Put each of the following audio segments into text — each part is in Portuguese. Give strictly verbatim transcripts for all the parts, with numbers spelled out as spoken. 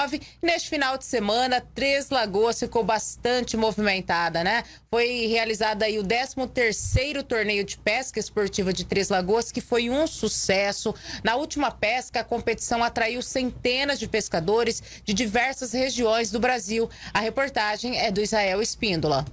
Neste final de semana, Três Lagoas ficou bastante movimentada, né? Foi realizado aí o décimo terceiro torneio de pesca esportiva de Três Lagoas, que foi um sucesso. Na última pesca, a competição atraiu centenas de pescadores de diversas regiões do Brasil. A reportagem é do Israel Espíndola.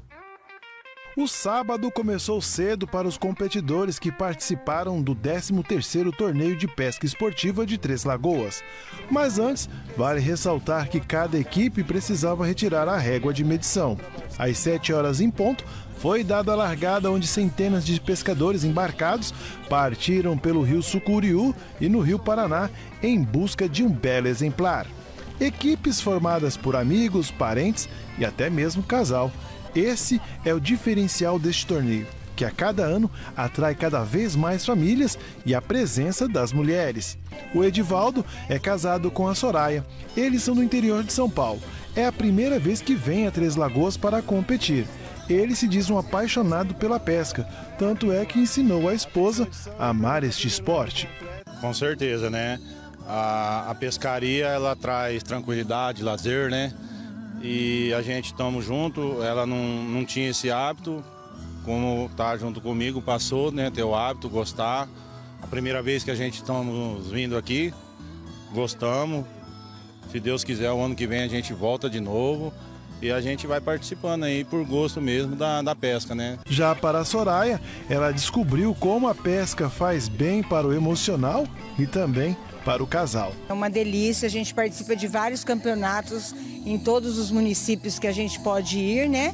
O sábado começou cedo para os competidores que participaram do décimo terceiro torneio de pesca esportiva de Três Lagoas. Mas antes, vale ressaltar que cada equipe precisava retirar a régua de medição. Às sete horas em ponto, foi dada a largada onde centenas de pescadores embarcados partiram pelo rio Sucuriú e no rio Paraná em busca de um belo exemplar. Equipes formadas por amigos, parentes e até mesmo casal. Esse é o diferencial deste torneio, que a cada ano atrai cada vez mais famílias e a presença das mulheres. O Edivaldo é casado com a Soraya. Eles são do interior de São Paulo. É a primeira vez que vem a Três Lagoas para competir. Ele se diz um apaixonado pela pesca, tanto é que ensinou a esposa a amar este esporte. Com certeza, né? A, a pescaria, ela traz tranquilidade, lazer, né? E a gente estamos junto, ela não, não tinha esse hábito, como tá junto comigo, passou, né, ter o hábito, gostar. A primeira vez que a gente estamos vindo aqui, gostamos. Se Deus quiser, o ano que vem a gente volta de novo e a gente vai participando aí por gosto mesmo da, da pesca, né? Já para a Soraya, ela descobriu como a pesca faz bem para o emocional e também para o casal. É uma delícia, a gente participa de vários campeonatos em todos os municípios que a gente pode ir, né?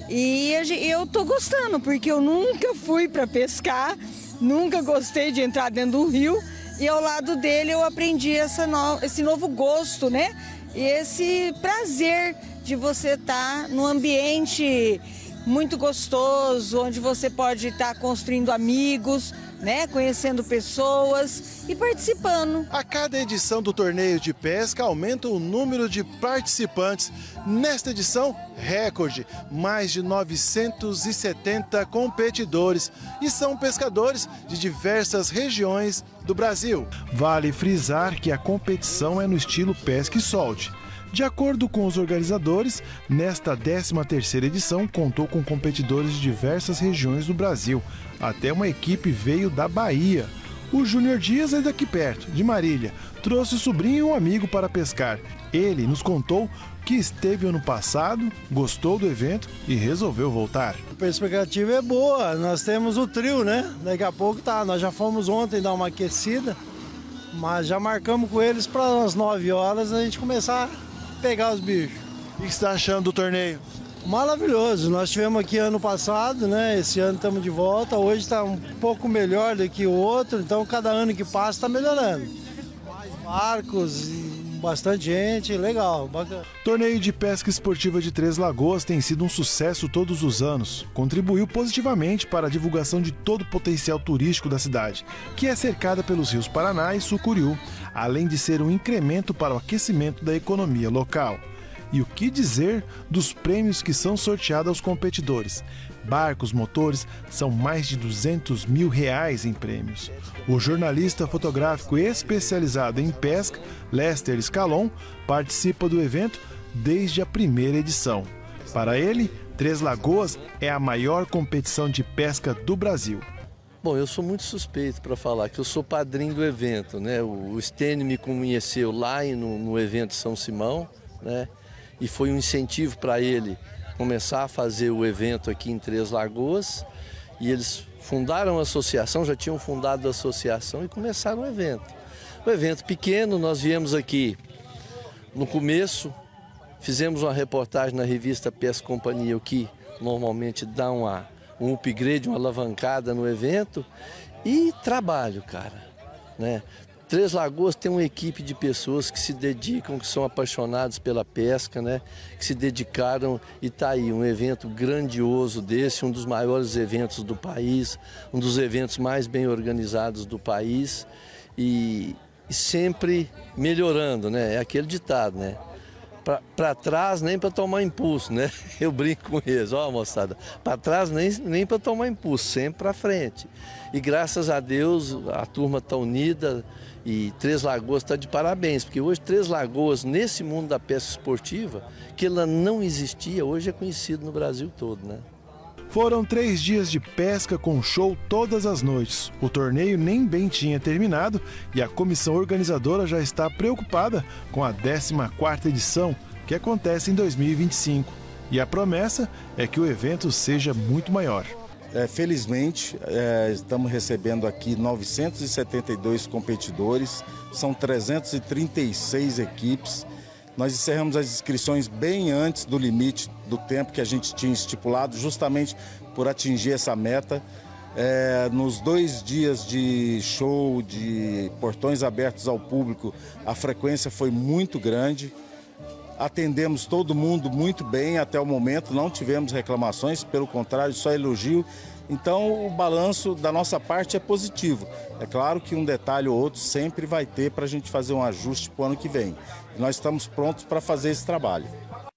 E eu tô gostando, porque eu nunca fui para pescar, nunca gostei de entrar dentro do rio, e ao lado dele eu aprendi essa no... esse novo gosto, né? E esse prazer de você estar num ambiente muito gostoso, onde você pode estar construindo amigos, né, conhecendo pessoas e participando. A cada edição do torneio de pesca aumenta o número de participantes. Nesta edição, recorde, mais de novecentos e setenta competidores e são pescadores de diversas regiões do Brasil. Vale frisar que a competição é no estilo pesca e solte. De acordo com os organizadores, nesta décima terceira edição contou com competidores de diversas regiões do Brasil. Até uma equipe veio da Bahia. O Júnior Dias é daqui perto, de Marília. Trouxe o sobrinho e um amigo para pescar. Ele nos contou que esteve ano passado, gostou do evento e resolveu voltar. A perspectiva é boa, nós temos o trio, né? Daqui a pouco tá, nós já fomos ontem dar uma aquecida, mas já marcamos com eles para as nove horas a gente começar pegar os bichos. O que você está achando do torneio? Maravilhoso, nós tivemos aqui ano passado, né? Esse ano estamos de volta, hoje está um pouco melhor do que o outro, então cada ano que passa está melhorando. Mais barcos, bastante gente, legal, bacana. Torneio de pesca esportiva de Três Lagoas tem sido um sucesso todos os anos. Contribuiu positivamente para a divulgação de todo o potencial turístico da cidade, que é cercada pelos rios Paraná e Sucuriú, além de ser um incremento para o aquecimento da economia local. E o que dizer dos prêmios que são sorteados aos competidores? Barcos, motores, são mais de duzentos mil reais em prêmios. O jornalista fotográfico especializado em pesca, Lester Scalon, participa do evento desde a primeira edição. Para ele, Três Lagoas é a maior competição de pesca do Brasil. Bom, eu sou muito suspeito para falar que eu sou padrinho do evento, né? O Stênio me conheceu lá no, no evento São Simão, né? E foi um incentivo para ele começar a fazer o evento aqui em Três Lagoas. E eles fundaram a associação, já tinham fundado a associação e começaram o evento. O evento pequeno, nós viemos aqui no começo, fizemos uma reportagem na revista Pesca Companhia, o que normalmente dá uma, um upgrade, uma alavancada no evento. E trabalho, cara, né? Três Lagoas tem uma equipe de pessoas que se dedicam, que são apaixonados pela pesca, né? Que se dedicaram e está aí um evento grandioso desse, um dos maiores eventos do país, um dos eventos mais bem organizados do país e, e sempre melhorando, né? É aquele ditado, né? para trás nem para tomar impulso, né? Eu brinco com eles, ó moçada, para trás nem, nem para tomar impulso, sempre para frente. E graças a Deus a turma está unida e Três Lagoas está de parabéns, porque hoje Três Lagoas, nesse mundo da pesca esportiva, que ela não existia, hoje é conhecido no Brasil todo, né? Foram três dias de pesca com show todas as noites. O torneio nem bem tinha terminado e a comissão organizadora já está preocupada com a décima quarta edição, que acontece em dois mil e vinte e cinco. E a promessa é que o evento seja muito maior. É, felizmente, é, estamos recebendo aqui novecentos e setenta e dois competidores, são trezentas e trinta e seis equipes. Nós encerramos as inscrições bem antes do limite do tempo que a gente tinha estipulado, justamente por atingir essa meta. É, nos dois dias de show, de portões abertos ao público, a frequência foi muito grande. Atendemos todo mundo muito bem até o momento, não tivemos reclamações, pelo contrário, só elogio. Então o balanço da nossa parte é positivo. É claro que um detalhe ou outro sempre vai ter para a gente fazer um ajuste para o ano que vem. Nós estamos prontos para fazer esse trabalho.